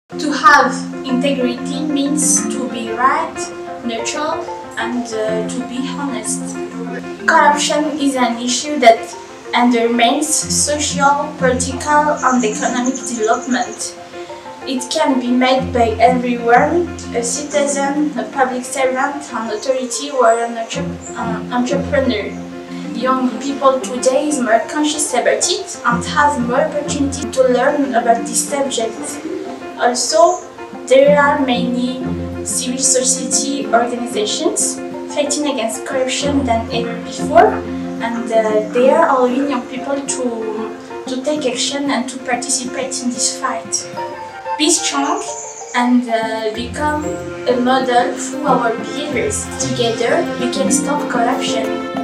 To have integrity means to be right, neutral, and to be honest. Corruption is an issue that undermines social, political, and economic development. It can be made by everyone, a citizen, a public servant, an authority, or an entrepreneur. Young people today is more conscious about it and has more opportunity to learn about this subject. Also, there are many civil society organizations fighting against corruption than ever before, and they are allowing young people to take action and to participate in this fight. Be strong and become a model through our behaviors. Together, we can stop corruption.